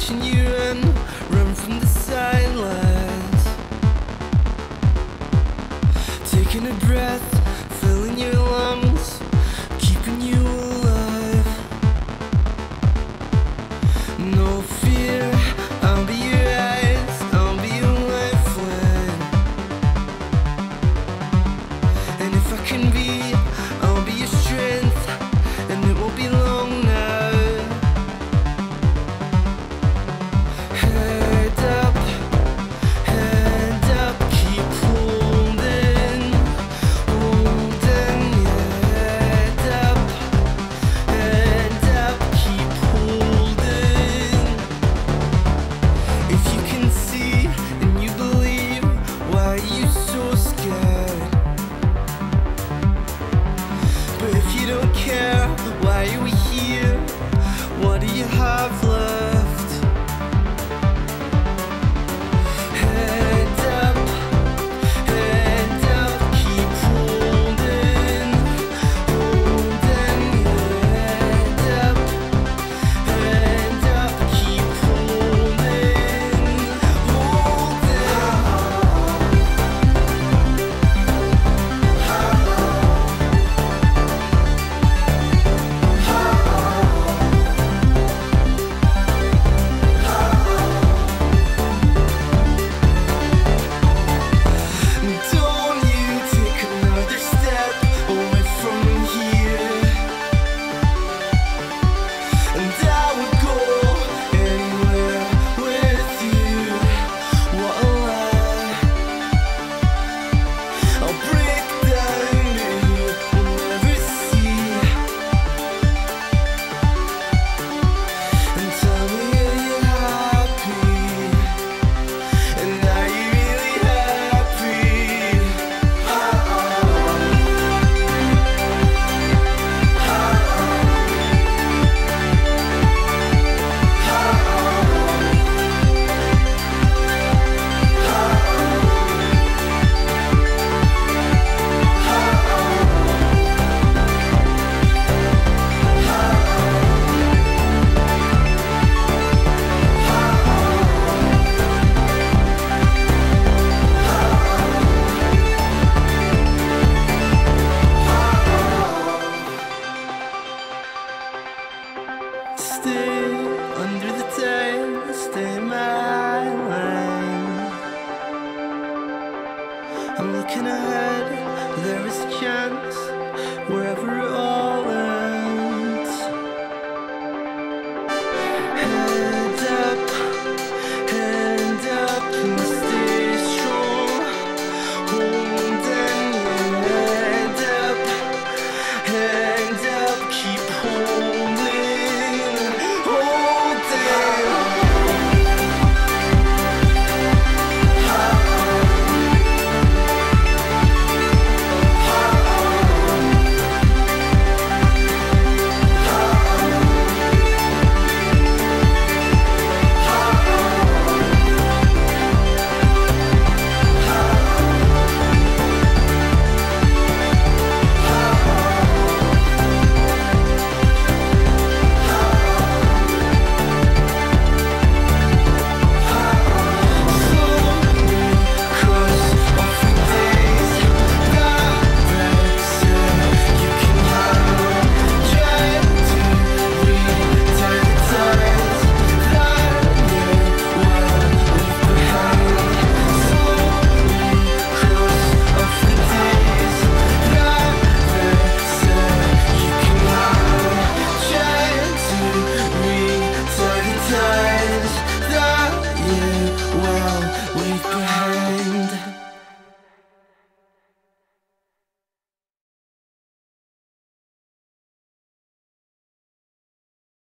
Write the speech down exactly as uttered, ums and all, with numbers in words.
watching you run, run from the sidelines. Taking a breath, filling your lungs, keeping you alive. No fear, I'll be your eyes, I'll be your lifeline. And if I can be, I'll be your strength, and it won't be long now. Head up, head up, keep holding, holding your head up, head up, keep holding. If you can see and you believe, why are you so scared? But if you don't care, why are we here? What do you have left? Head up, head up, keep holding, holding your head up, head up, keep holding, don't you take another step away from here. And I would go anywhere with you. What a lie. I'll break down, but you will never see. And tell me, are you happy? And are you really happy? Stay under the tide, stay in my line. I'm looking ahead, there is a chance wherever it all